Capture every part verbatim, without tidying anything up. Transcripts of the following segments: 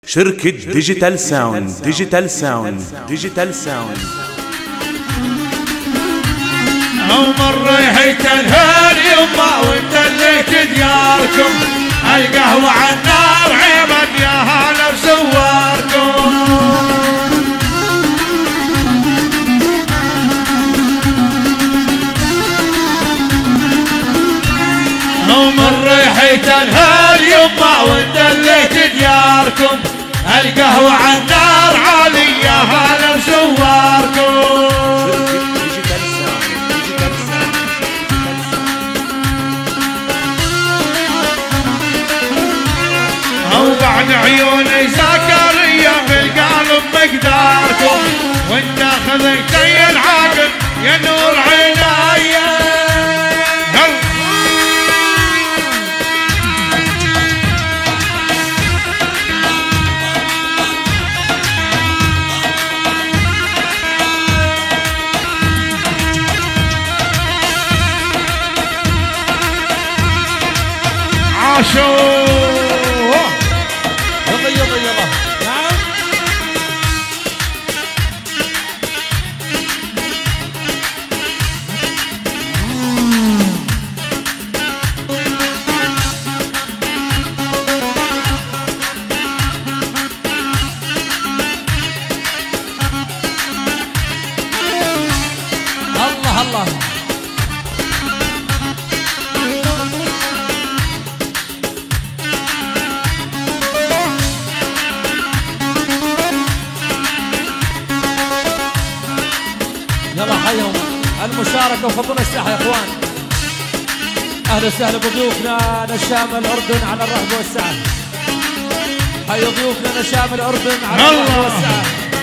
شركة ديجيتال ساوند ديجيتال ساوند ديجيتال ساوند. عمر ريحة الهال يما ودليت دياركم، القهوة عالنار عيبك يا هلا بسواركم. عمر ريحة الهال يما ودليت دياركم، القهوة عالنار عالي يا هلا بسواركم. وبعد عيوني زكريا بالقلب مقداركم، وانت خذيتي العاقل يا نور عينايا. عاشوا يلا يلا يلا. نعم الله الله. يلا حيهم المشاركة وفضلنا الساحة يا اخوان. اهلا وسهلا بضيوفنا نشام الاردن على الرحب والسعة. حي ضيوفنا نشام الاردن على الرحب والسعة.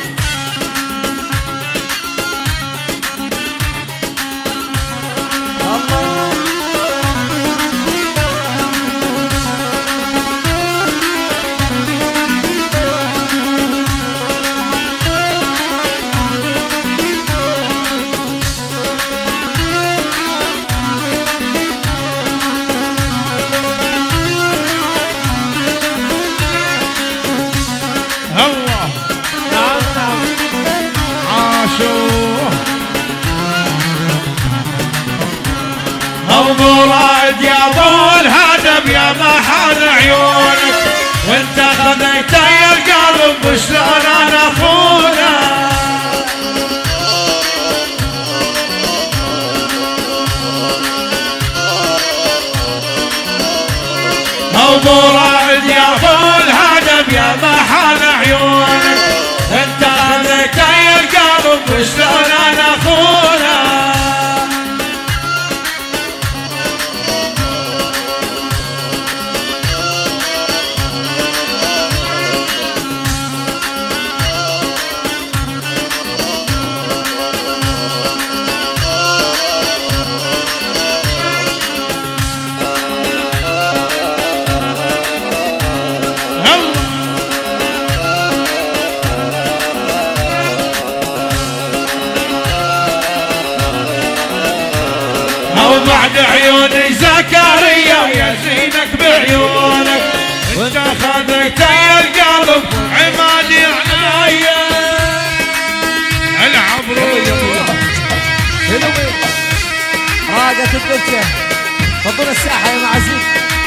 مراد يا ابو الهدف يا محل عيونك، وانت خذيتي القلب وشلون انا اخونك. مراد يا ابو الهدف يا محل عيونك، انت خذيتي القلب وشلون انا اخونك. وبعد عيوني زكريا يا زينك بعيونك، وانت خذيتي القلب عمادي عنايا. العبرو راقت الدكة فضل الساحة يا معزيز.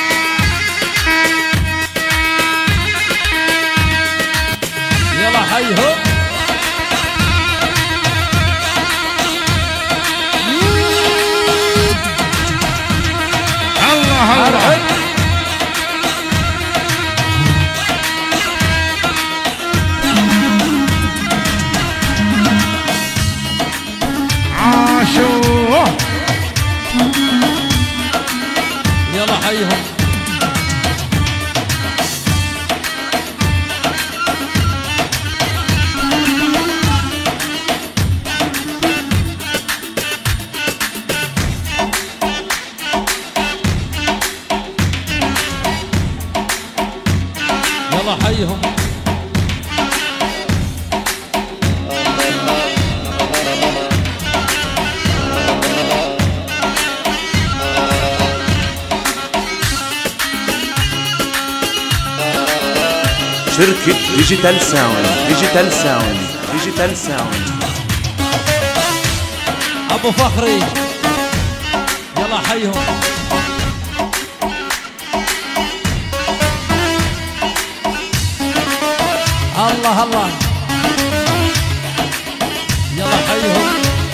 يلا حيهم الله الله. عاشوا يلا حيهم. شركة ديجيتال ساوند ديجيتال ساوند ديجيتال ساوند. ابو فخري يلا حيهم. الله الله يلا حيهم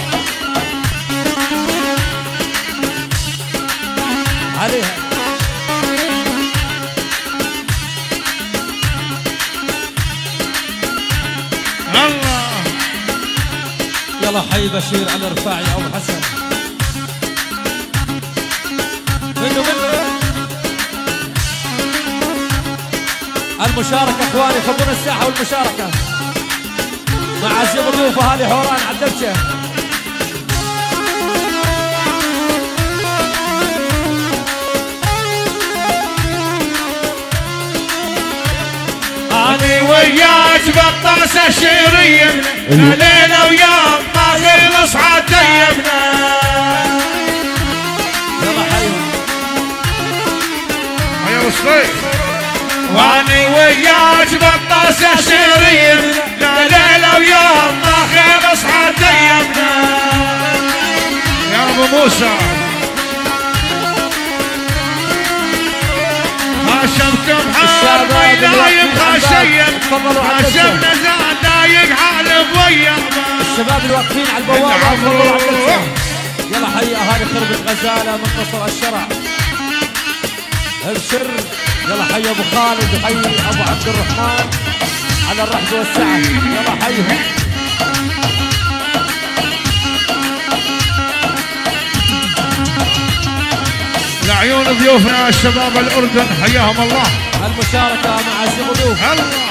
عليها. الله يلا حي بشير على رفاعي ابو حسن. منو منو المشاركة اخواني، خذونا الساحة والمشاركة مع عزيز ضيوف اهالي حوران على الدبشة. أنا وياك بطاسة شيرية ليلة ويوم ما خلص عاد ايامنا. يلا حيهم يا وصيف. وأنا وياك بطاسة شيرية ليلة ويوم ما خلص عاد ايامنا. يا ابو موسى هاشمكم حال ويايم خاشيم هاشمنا زاد دايق حالف ويا الشباب اللي واقفين على البوابة تفضلوا على الدبشة. يلا حي اهالي خربة غزالة من قصر الشرع. ابشر يلا حي ابو خالد وحي ابو عبد الرحمن على الرحب والسعة. يلا حيهم لعيون ضيوفنا شباب الأردن حياهم الله. المشاركة مع عزيز ضيوف. الله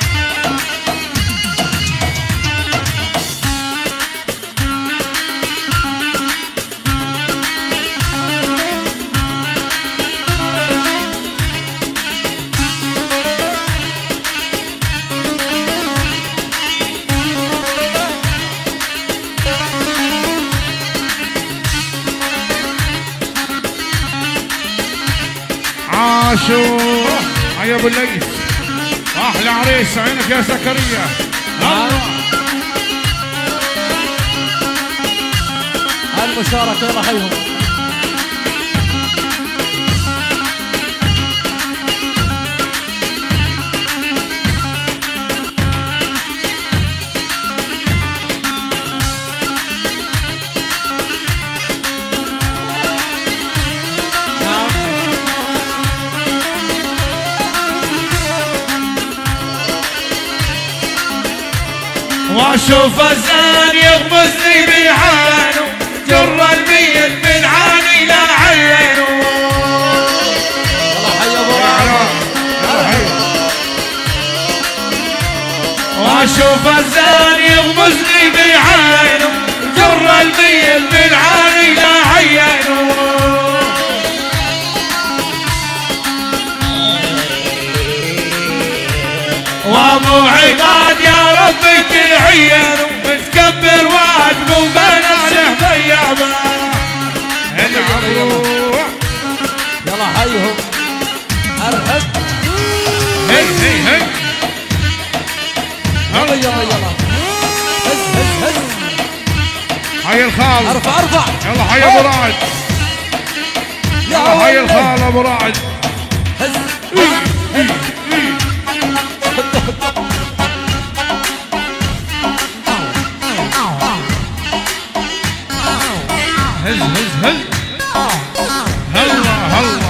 عاشور يا ابو الليث احلى عريس عينك يا زكريا. المشاركة يلا حيهم. واشوف الزان يغمزني بعينه جر الميت من عاني لا عينه. يلا حي ابو راعي. واشوف الزان يغمزني بعينه جر الميت من عاني لا عينه. وابو عباد يا ربي تلعين وتكبر واجبه وبنفسه ضيابه. يلا حيهم ارحب. هي هي هي يلا يلا يلا هز هز هز. حي الخال. ارفع ارفع. يلا حي ابو رعد. يلا حي الخال ابو رعد. هز هز هز هز هز. هلا هلا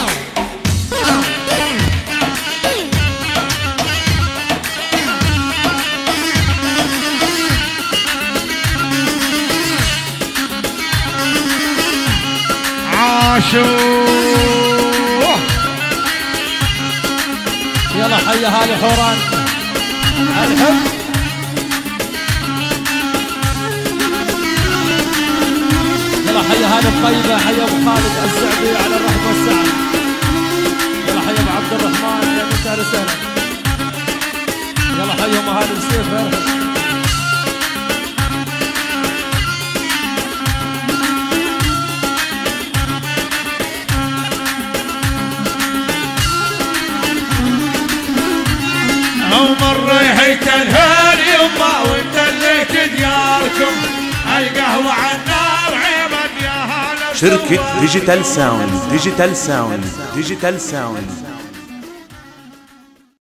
عاشور. يلا حي اهالي حوران الحب. يلا حي اهالي الطيبة، حي ابو خالد الزعبي على الرحب والسعة. يلا حي ابو عبد الرحمن يا مساء رسالة. يلا حيهم اهالي السيف. الريحة الهال يما وندليت دياركم القهوة على النار عيبا يا هلا. شركة ديجيتال ساوند ديجيتال ساوند ديجيتال ساوند